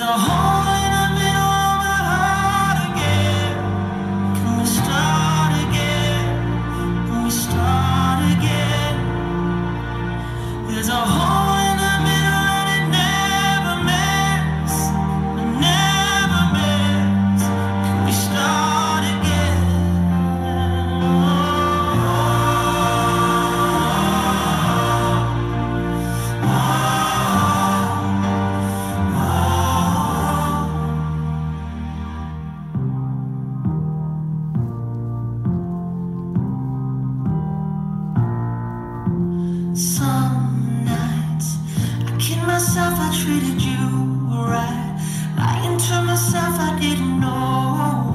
a hole in the middle of my heart again. Can we start again? Can we start again? There's a hole in the middle and it never mends. It never mends. Can we start again? Some nights I kid myself I treated you right. Lying to myself I didn't know.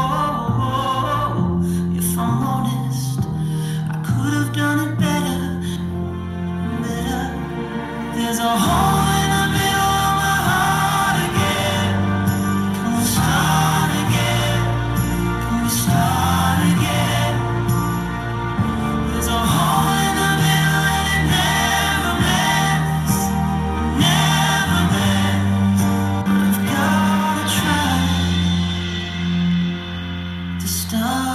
If I'm honest, I could have done it better, better. There's a hole in the middle of my heart again. Can we start again? Can we start again? There's a hole in the middle and it never mends, never mends. But I've gotta try to start.